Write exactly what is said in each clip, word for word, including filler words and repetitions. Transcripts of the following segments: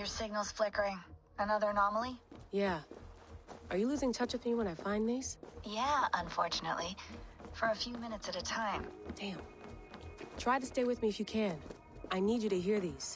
Your signal's flickering. Another anomaly? Yeah. Are you losing touch with me when I find these? Yeah, unfortunately. For a few minutes at a time. Damn. Try to stay with me if you can. I need you to hear these.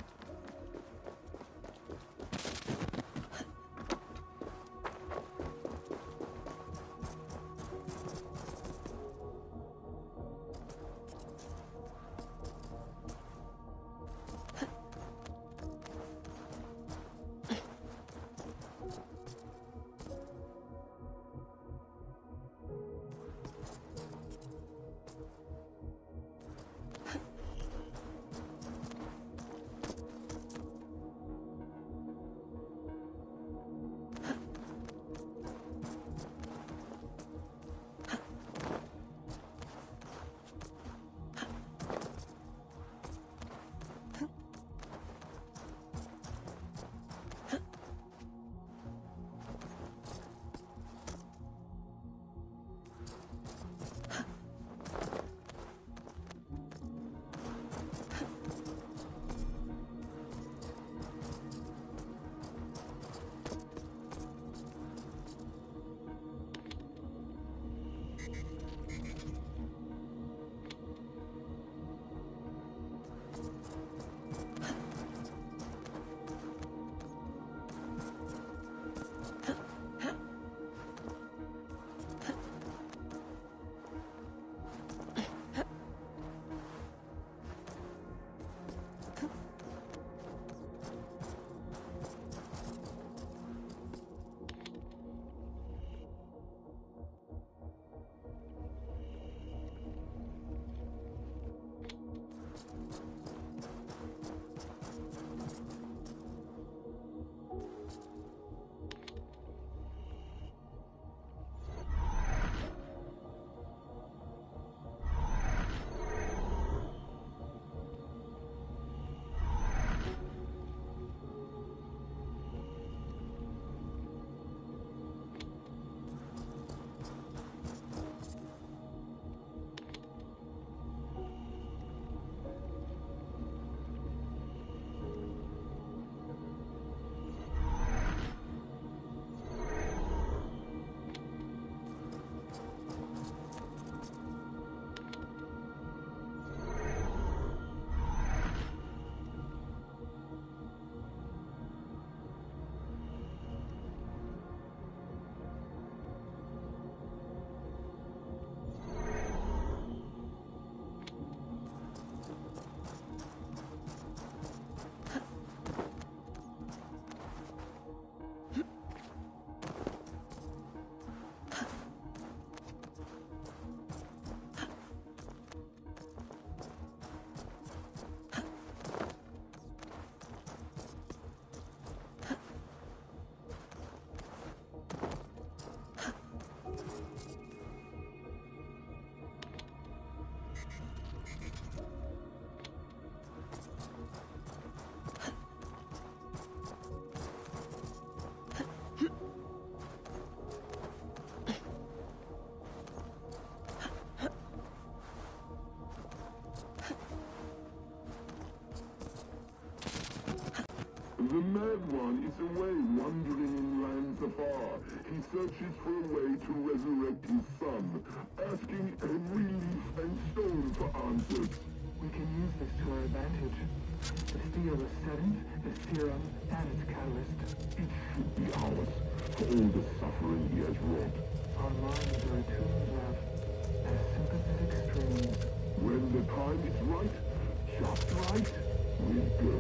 The Mad One is away wandering in lands afar. He searches for a way to resurrect his son, asking every leaf and stone for answers. We can use this to our advantage. The steel is setting, the serum, and its catalyst. It should be ours, for all the suffering he has wrought. Our minds are attuned, love, as sympathetic strings. When the time is right, just right, we'll go.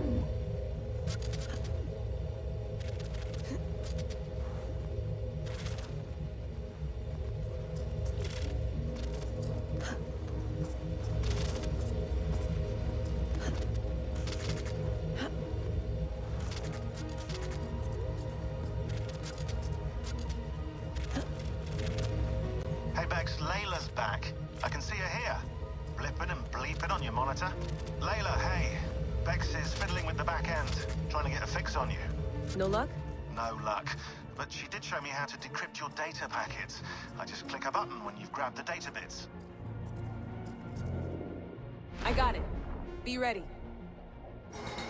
Layla's back. I can see her here. Blipping and bleeping on your monitor. Layla, hey. Bex is fiddling with the back end, trying to get a fix on you. No luck? No luck. But she did show me how to decrypt your data packets. I just click a button when you've grabbed the data bits. I got it. Be ready.